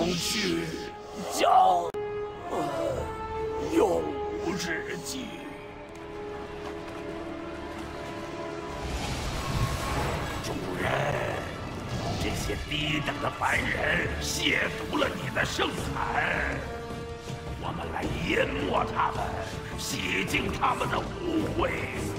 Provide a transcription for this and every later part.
血将永无止境。主人，这些低等的凡人亵渎了你的圣坛，我们来淹没他们，洗净他们的污秽。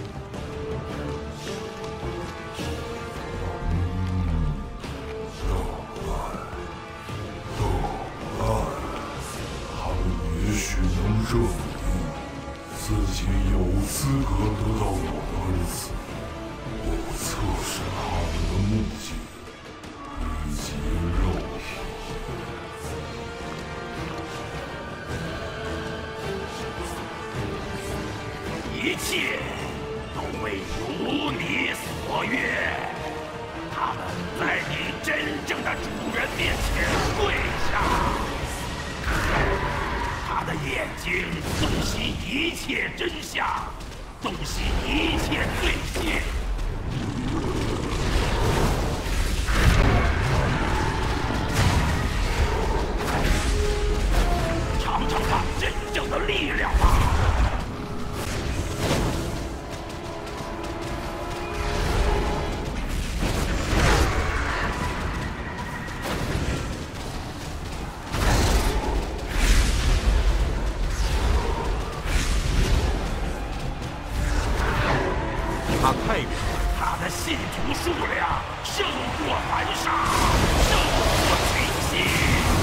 也许能证明自己有资格得到我的恩赐。我测试他们的目镜以及肉体，一切都会如你所愿。他们在你真正的主人面前跪下。 他的眼睛洞悉一切真相，洞悉一切罪行。尝尝他真正的力量吧！他的信徒数量胜过凡沙，胜过群星。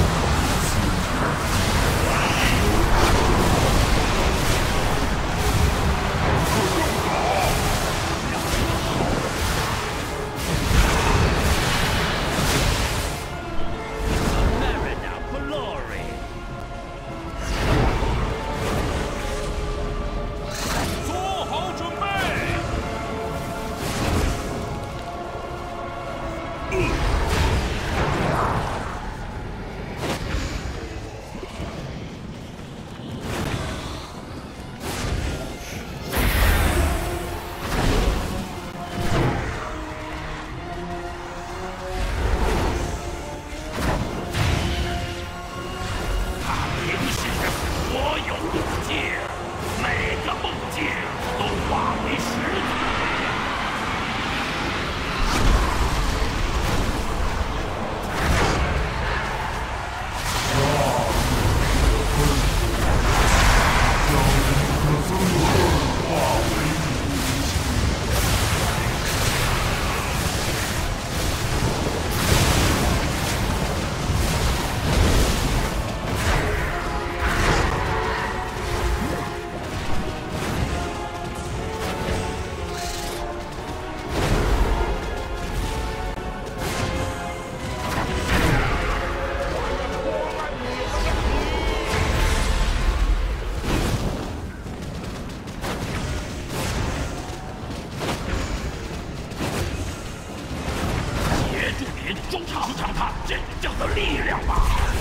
尝尝他真正的力量吧！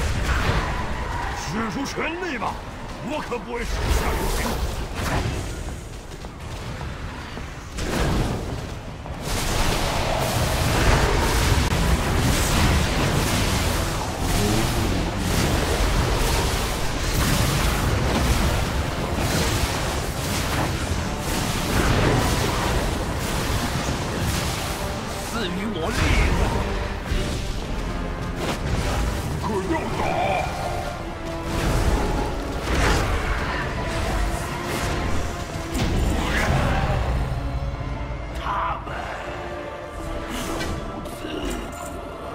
使出全力吧，我可不会手下留情。 赐予我力量！ 可要打！ 他们有资格。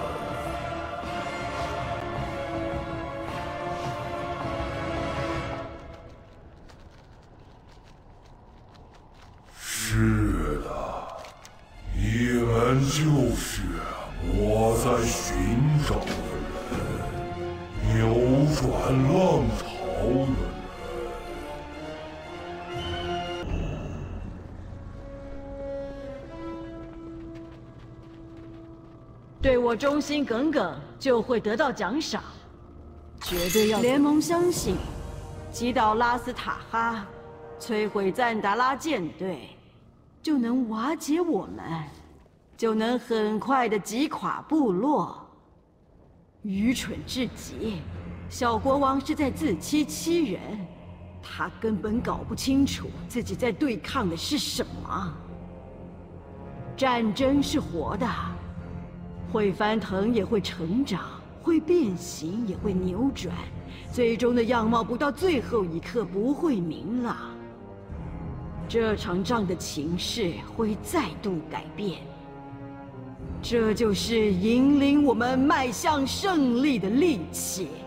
是的。 你们就是我在寻找的人，扭转浪潮的人。 对我忠心耿耿，就会得到奖赏。绝对要联盟相信，击倒拉斯塔哈，摧毁赞达拉舰队。 就能瓦解我们，就能很快的击垮部落。 愚蠢至极！小国王是在自欺欺人，他根本搞不清楚自己在对抗的是什么。战争是活的，会翻腾也会成长，会变形也会扭转，最终的样貌不到最后一刻不会明朗。这场仗的情势会再度改变，这就是引领我们迈向胜利的利器。